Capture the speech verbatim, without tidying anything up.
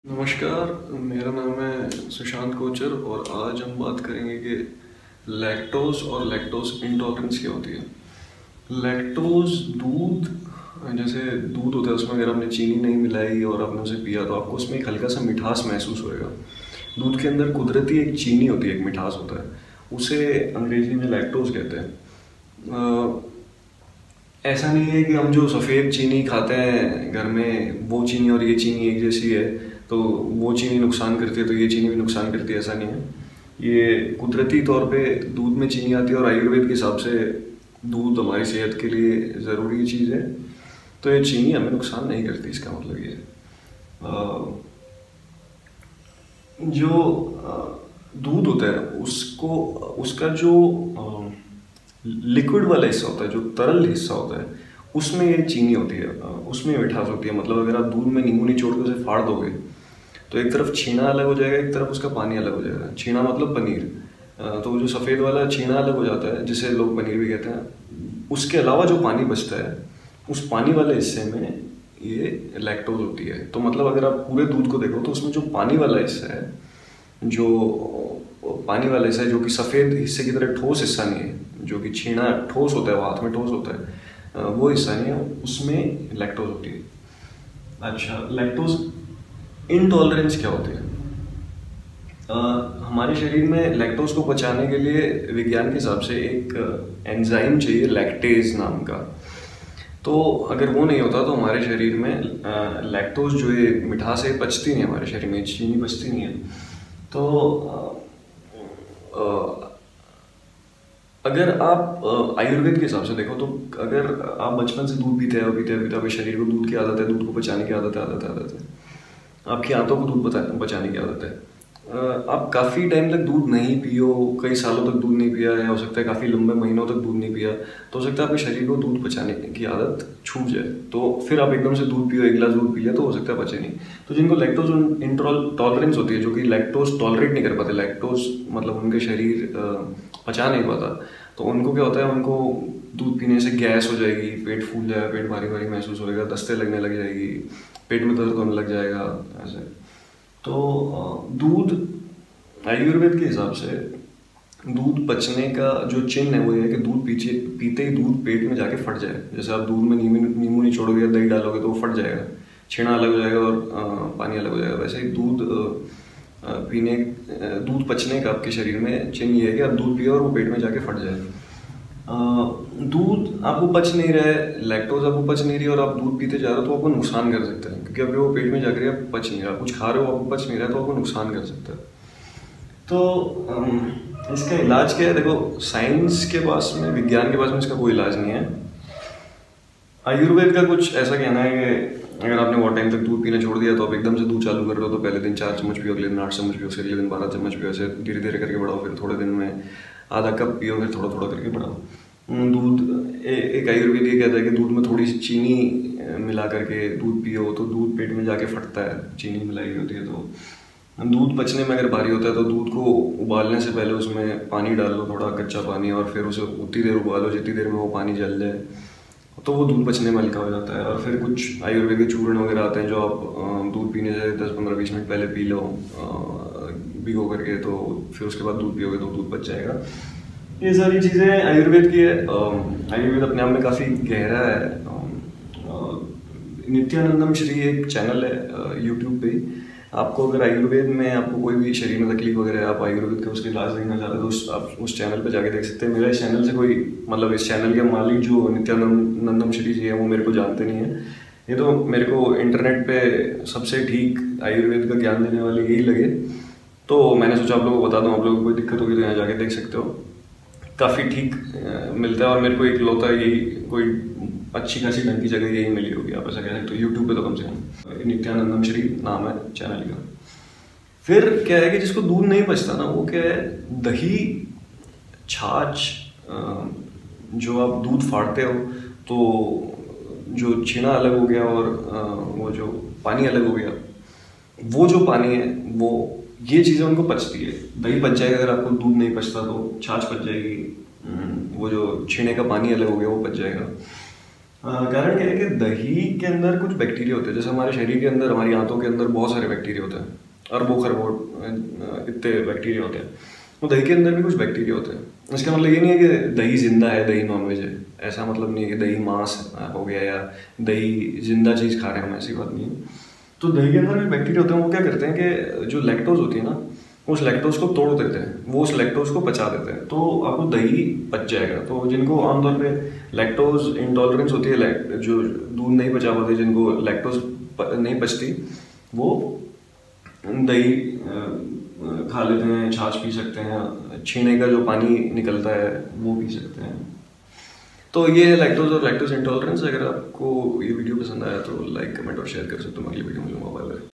नमस्कार, मेरा नाम है सुशांत कोचर और आज हम बात करेंगे कि लैक्टोज और लैक्टोज इंटॉलरेंस क्या होती है। लैक्टोज दूध, जैसे दूध होता है उसमें अगर आपने चीनी नहीं मिलाई और आपने उसे पिया तो आपको उसमें एक हल्का सा मिठास महसूस होएगा। दूध के अंदर कुदरती एक चीनी होती है, एक मिठास होता है, उसे अंग्रेजी में लैक्टोज कहते हैं। ऐसा नहीं है कि हम जो सफ़ेद चीनी खाते हैं घर में वो चीनी और ये चीनी एक जैसी है तो वो चीनी नुकसान करती है तो ये चीनी भी नुकसान करती है, ऐसा नहीं है। ये कुदरती तौर पे दूध में चीनी आती है और आयुर्वेद के हिसाब से दूध हमारी सेहत के लिए ज़रूरी चीज़ है, तो ये चीनी हमें नुकसान नहीं करती। इसका मतलब ये जो दूध होता है उसको उसका जो लिक्विड वाला हिस्सा होता है, जो तरल हिस्सा होता है, उसमें ये चीनी होती है, उसमें मिठास होती है। मतलब अगर आप दूध में नींबू निचोड़ के उसे फाड़ दोगे तो एक तरफ छीना अलग हो जाएगा, एक तरफ उसका पानी अलग हो जाएगा। छीना मतलब पनीर, तो वो जो सफ़ेद वाला छीना अलग हो जाता है जिसे लोग पनीर भी कहते हैं। उसके अलावा जो पानी बचता है उस पानी वाले हिस्से में ये लैक्टोज होती है। तो मतलब अगर आप पूरे दूध को देखो तो उसमें जो पानी वाला हिस्सा है, जो पानी वाला हिस्सा है जो कि सफ़ेद हिस्से की तरह ठोस हिस्सा नहीं है, जो कि छीना ठोस होता है, वो हाथ में ठोस होता है, वो हिस्सा नहीं है, उसमें लैक्टोज होती है। अच्छा, लैक्टोज इंटॉलरेंस क्या होती है? आ, हमारे शरीर में लैक्टोज को पचाने के लिए विज्ञान के हिसाब से एक एंजाइम चाहिए, लैक्टेज नाम का। तो अगर वो नहीं होता तो हमारे शरीर में लैक्टोज जो है मिठास है पचती नहीं, हमारे शरीर में चीनी पचती नहीं है। तो आ, आ, अगर आप आयुर्वेद के हिसाब से देखो तो अगर आप बचपन से दूध पीते हैं पीते पीते आपके शरीर को दूध की आदत है, दूध को पचाने की आदत है आदत है आदत है आपकी आंतों को दूध बचाने की आदत है। आप काफ़ी टाइम तक दूध नहीं पियो, कई सालों तक दूध नहीं पिया, या हो सकता है काफ़ी लंबे महीनों तक दूध नहीं पिया, तो हो सकता है आपके शरीर को दूध पचाने की आदत छूट जाए। तो फिर आप एकदम से दूध पियो, एक गिलास दूध पी लिया तो हो सकता है पचे नहीं। तो जिनको लैक्टोज इंटॉलरेंस होती है, जो कि लैक्टोज टॉलरेट नहीं कर पाते, लैक्टोज मतलब उनके शरीर पचा नहीं पाता, तो उनको क्या होता है, उनको दूध पीने से गैस हो जाएगी, पेट फूल जाएगा, पेट भारी भारी महसूस होगा, दस्ते लगने लग जाएगी, पेट में दर्द होने लग जाएगा, ऐसे। तो दूध आयुर्वेद के हिसाब से दूध पचने का जो चिन्ह है वो ये है कि दूध पीछे पीते ही दूध पेट में जाके फट जाए। जैसे आप दूध में नींबू नींबू निचोड़ोगे या दही डालोगे तो वो फट जाएगा, छेना अलग हो जाएगा और आ, पानी अलग हो जाएगा। वैसे ही दूध आ, पीने दूध पचने का आपके शरीर में चिन्ह ये है कि आप दूध पिए और वो पेट में जाके फट जाए। दूध आपको पच नहीं रहा है, लैक्टोज आपको पच नहीं रही और आप दूध पीते जा रहे हो तो आपको नुकसान कर सकता है, क्योंकि अभी वो पेट में जाकर आप पच नहीं रहा, कुछ खा रहे हो आपको पच नहीं रहा तो आपको नुकसान कर सकता है। तो इसका इलाज क्या है? देखो, साइंस के पास में, विज्ञान के पास में इसका कोई इलाज नहीं है। आयुर्वेद का कुछ ऐसा कहना है कि अगर आपने बहुत टाइम तक दूध पीना छोड़ दिया तो आप एकदम से दूध चालू कर रहे हो तो पहले दिन चार चम्मच पियो, अगले दिन आठ चम्मच पियो, अगले दिन बारह चम्मच पियो, ऐसे धीरे धीरे करके बढ़ाओ। फिर थोड़े दिन में आधा कप पियो, फिर थोड़ा थोड़ा करके बढ़ाओ। दूध ए, एक आयुर्वेद ये कहता है कि दूध में थोड़ी सी चीनी मिला करके दूध पियो तो दूध पेट में जाके फटता है, चीनी मिलाई होती है। तो दूध पचने में अगर भारी होता है तो दूध को उबालने से पहले उसमें पानी डाल लो, थोड़ा कच्चा पानी, और फिर उसे उतनी देर उबालो जितनी देर में वो पानी जल जाए, तो वो दूध पचने में हल्का हो जाता है। और फिर कुछ आयुर्वेद के चूर्ण वगैरह आते हैं जो आप दूध पीने से दस पंद्रह बीस मिनट पहले पी लो भिगो करके, तो फिर उसके बाद दूध पियोगे तो दूध पच जाएगा। ये सारी चीज़ें आयुर्वेद की है। आयुर्वेद अपने आप में काफ़ी गहरा है। नित्यानंदम श्री एक चैनल है यूट्यूब पे। आपको अगर आयुर्वेद में आपको कोई भी शरीर में तकलीफ वगैरह है, आप आयुर्वेद के उसके इलाज देखना चाहते हैं तो उस, आप उस चैनल पे जाके देख सकते हैं। मेरा इस चैनल से कोई मतलब, इस चैनल के मालिक जो नित्यानंदम श्री जी है वो मेरे को जानते नहीं है। ये तो मेरे को इंटरनेट पे सबसे ठीक आयुर्वेद का ज्ञान देने वाले यही लगे, तो मैंने सोचा आप लोगों को बता दूँ। आप लोगों को कोई दिक्कत होगी तो यहाँ जाके देख सकते हो, काफ़ी ठीक मिलता है। और मेरे को एक लौता यही कोई अच्छी खासी ढंग की जगह यही मिली होगी, आप ऐसा कह सकते हो, यूट्यूब पे तो कम से कम। नित्यानंदम श्री नाम है चैनल का। फिर क्या है कि जिसको दूध नहीं पचता ना, वो क्या है, दही, छाछ, जो आप दूध फाड़ते हो तो जो छीना अलग हो गया और वो जो पानी अलग हो गया, वो जो पानी है वो, ये चीज़ें उनको पचती है। दही पच जाएगा अगर आपको दूध नहीं पचता तो, छाछ पच जाएगी, वो जो छीने का पानी अलग हो गया वो पच जाएगा। कारण क्या है कि दही के अंदर कुछ बैक्टीरिया होते हैं, जैसे हमारे शरीर के अंदर, हमारी आंतों के अंदर बहुत सारे बैक्टीरिया होते हैं, अरबों खरबों इतने बैक्टीरिया होते हैं। तो दही के अंदर भी कुछ बैक्टीरिया होते हैं। इसका मतलब ये नहीं है कि दही जिंदा है, दही नॉनवेज है, ऐसा मतलब नहीं है कि दही मांस हो गया या दही जिंदा चीज़ खा रहे हैं हम, ऐसी बात नहीं है। तो दही के अंदर भी बैक्टीरिया होते हैं, वो क्या करते हैं कि जो लैक्टोज होती है ना, उस लैक्टोज को तोड़ देते हैं, वो उस लैक्टोज को पचा देते हैं, तो आपको दही पच जाएगा। तो जिनको आमतौर पे लैक्टोज इंटॉलरेंस होती है, जो दूध नहीं पचा पाते, जिनको लैक्टोज नहीं पचती, वो दही खा लेते हैं, छाछ पी सकते हैं, छीने का जो पानी निकलता है वो पी सकते हैं। तो ये है लैक्टोज और लैक्टोज इंटॉलरेंस। अगर आपको ये वीडियो पसंद आया तो लाइक, कमेंट और शेयर कर सकते हो। अगली वीडियो में मिलूंगा। Bye bye.